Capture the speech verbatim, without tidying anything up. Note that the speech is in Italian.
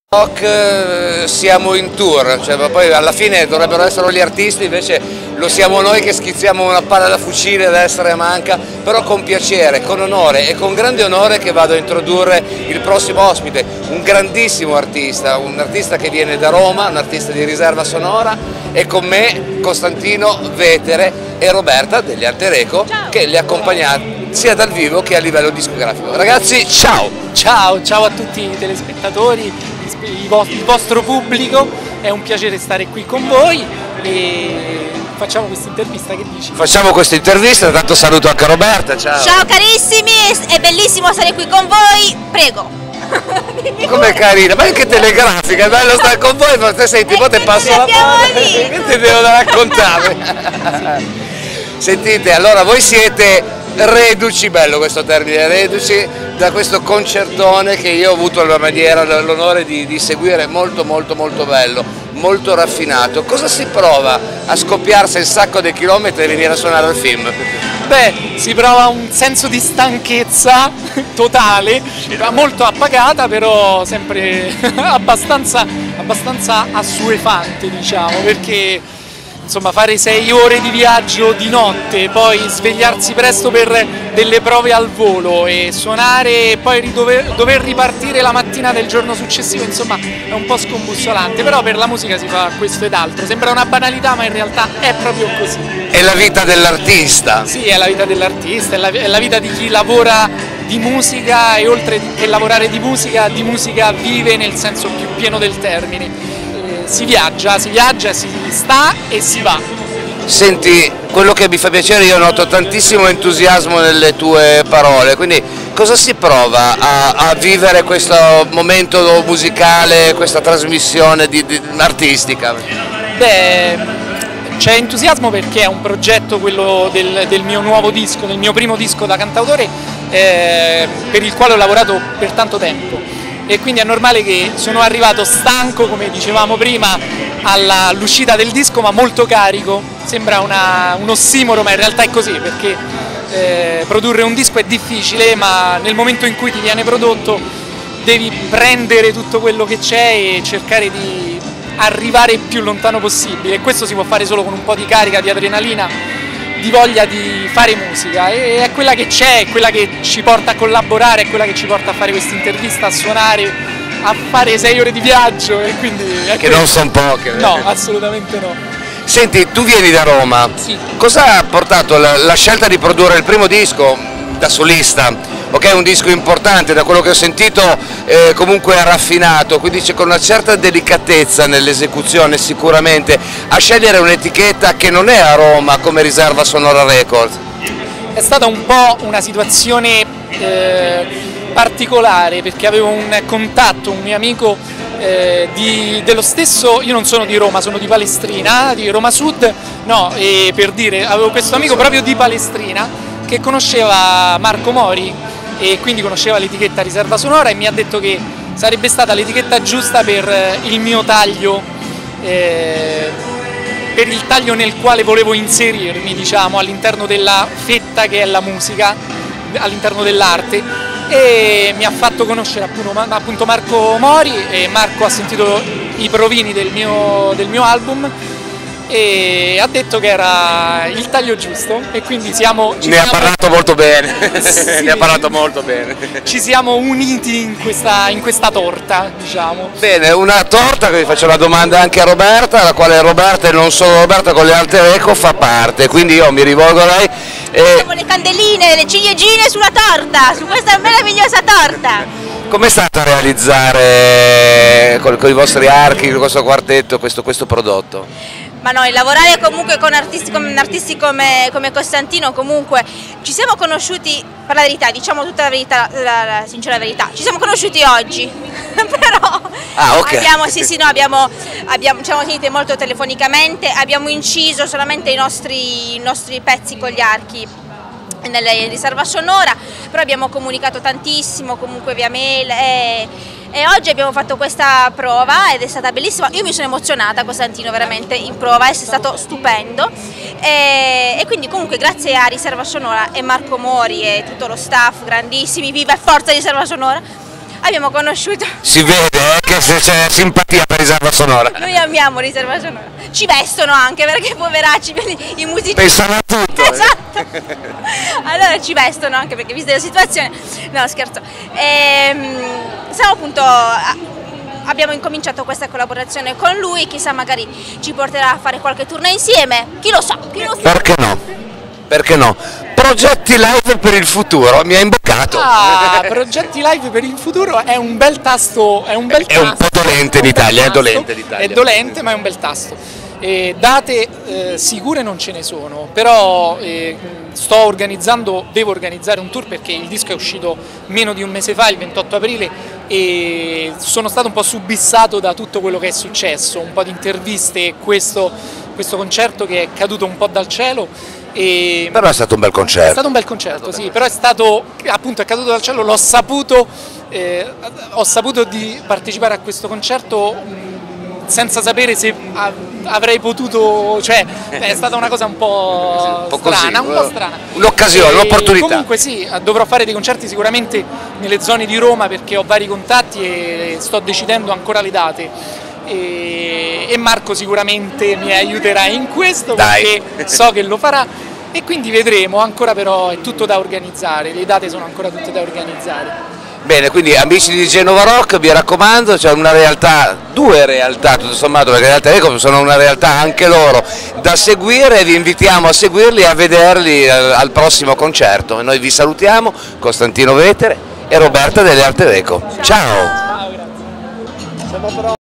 Rock siamo in tour, cioè, poi alla fine dovrebbero essere gli artisti, invece lo siamo noi che schizziamo una palla da fucile a destra e a manca, però con piacere, con onore e con grande onore che vado a introdurre il prossimo ospite, un grandissimo artista, un artista che viene da Roma, un artista di riserva sonora, e con me Costantino Vetere e Roberta degli Alter Eco che li accompagnate sia dal vivo che a livello discografico. Ragazzi, ciao! Ciao, ciao a tutti i telespettatori, il vostro pubblico, è un piacere stare qui con voi e facciamo questa intervista, che dici? Facciamo questa intervista, tanto saluto anche Roberta, ciao! Ciao carissimi, è bellissimo stare qui con voi, prego! Com'è carina, ma anche telegrafica, è bello stare con voi, ma te senti, poi te passo la parola, che ti devo raccontare? Sentite, allora voi siete reduci, bello questo termine, reduci da questo concertone che io ho avuto la maniera, l'onore di, di seguire, molto molto molto bello, molto raffinato. Cosa si prova a scoppiarsi il sacco dei chilometri e venire a suonare al film? Beh, si prova un senso di stanchezza totale, molto appagata, però sempre abbastanza, abbastanza assuefante, diciamo, perché insomma fare sei ore di viaggio di notte, poi svegliarsi presto per delle prove al volo e suonare e poi dover, dover ripartire la mattina del giorno successivo, insomma è un po' scombussolante, però per la musica si fa questo ed altro. Sembra una banalità, ma in realtà è proprio così. È la vita dell'artista. Sì, è la vita dell'artista, è la, è la vita di chi lavora di musica e oltre che lavorare di musica, di musica vive nel senso più pieno del termine. Si viaggia, si viaggia, si sta e si va. Senti, quello che mi fa piacere, io noto tantissimo entusiasmo nelle tue parole, quindi cosa si prova a, a vivere questo momento musicale, questa trasmissione di, di, artistica? Beh, c'è entusiasmo perché è un progetto, quello del, del mio nuovo disco, del mio primo disco da cantautore, eh, per il quale ho lavorato per tanto tempo. E quindi è normale che sono arrivato stanco, come dicevamo prima, all'uscita del disco, ma molto carico. Sembra una, un ossimoro, ma in realtà è così, perché eh, produrre un disco è difficile, ma nel momento in cui ti viene prodotto devi prendere tutto quello che c'è e cercare di arrivare il più lontano possibile, e questo si può fare solo con un po' di carica, di adrenalina, di voglia di fare musica, e è quella che c'è, è quella che ci porta a collaborare, è quella che ci porta a fare questa intervista, a suonare, a fare sei ore di viaggio, e quindi è che questo. Non sono poche. No, assolutamente no. Senti, tu vieni da Roma, sì. Cosa ha portato la, la scelta di produrre il primo disco da solista? Ok, è un disco importante, da quello che ho sentito eh, comunque è raffinato, quindi c'è con una certa delicatezza nell'esecuzione sicuramente, a scegliere un'etichetta che non è a Roma come Riserva Sonora Records. È stata un po' una situazione eh, particolare, perché avevo un contatto, un mio amico eh, di, dello stesso, io non sono di Roma, sono di Palestrina, di Roma Sud, no, e per dire, avevo questo amico proprio di Palestrina che conosceva Marco Mori e quindi conosceva l'etichetta Riserva Sonora, e mi ha detto che sarebbe stata l'etichetta giusta per il mio taglio, eh, per il taglio nel quale volevo inserirmi, diciamo, all'interno della fetta che è la musica, all'interno dell'arte, e mi ha fatto conoscere appunto, appunto Marco Mori, e Marco ha sentito i provini del mio, del mio album e ha detto che era il taglio giusto, e quindi siamo... Ne ha parlato molto bene, sì, ne ha parlato molto bene. Ci siamo uniti in questa, in questa torta, diciamo. Bene, una torta che vi faccio la domanda anche a Roberta, la quale Roberta, e non solo Roberta, con le Alter Eco fa parte, quindi io mi rivolgo a lei. E... Con le candeline, le ciliegine sulla torta, su questa meravigliosa torta. Com'è stato realizzare con, con i vostri archi, con questo quartetto, questo, questo prodotto? Ma noi, lavorare comunque con artisti, con artisti come, come Costantino, comunque ci siamo conosciuti, per la verità, diciamo tutta la verità, la, la sincera verità, ci siamo conosciuti oggi, però ah, okay. abbiamo, sì, sì, no, abbiamo, abbiamo, ci siamo sentiti molto telefonicamente, abbiamo inciso solamente i nostri, i nostri pezzi con gli archi nella riserva sonora, però abbiamo comunicato tantissimo comunque via mail, e, e oggi abbiamo fatto questa prova ed è stata bellissima. Io mi sono emozionata, Costantino, veramente in prova, è stato stupendo, e, e quindi comunque grazie a Riserva Sonora e Marco Mori e tutto lo staff grandissimi, viva e forza Riserva Sonora, abbiamo conosciuto. Si vede eh, che c'è simpatia per Riserva Sonora. Noi amiamo Riserva Sonora. Ci vestono anche perché poveracci, i musicisti. Pensano a tutto. Esatto. Allora ci vestono anche perché vista la situazione. No, scherzo. Ehm, siamo appunto. Abbiamo incominciato questa collaborazione con lui, chissà magari ci porterà a fare qualche tournée insieme, chi lo sa, chi lo sa. Perché no? Perché no? Progetti live per il futuro, mi ha imboccato. Ah, progetti live per il futuro è un bel tasto, è un bel tasto. È un po' dolente in Italia, è dolente l'Italia. È dolente ma è un bel tasto. Eh, date eh, sicure non ce ne sono, però eh, sto organizzando, devo organizzare un tour perché il disco è uscito meno di un mese fa, il ventotto aprile, e sono stato un po' subissato da tutto quello che è successo, un po' di interviste e questo, questo concerto che è caduto un po' dal cielo. E però è stato un bel concerto. È stato un bel concerto, sì, però è stato appunto è caduto dal cielo, l'ho saputo, eh, ho saputo di partecipare a questo concerto mh, senza sapere se a, avrei potuto, cioè è stata una cosa un po', un po' strana, così, un po' strana. Un'occasione, un'opportunità. Comunque sì, dovrò fare dei concerti sicuramente nelle zone di Roma perché ho vari contatti e sto decidendo ancora le date. E, e Marco sicuramente mi aiuterà in questo perché Dai. so che lo farà e quindi vedremo, ancora però è tutto da organizzare, le date sono ancora tutte da organizzare. Bene, quindi amici di Genova Rock, vi raccomando, c'è una realtà, due realtà tutto sommato, perché le Alte Veco sono una realtà anche loro da seguire, vi invitiamo a seguirli e a vederli al, al prossimo concerto. E noi vi salutiamo, Costantino Vetere e Roberta delle Alte Veco. Ciao! Ciao, grazie.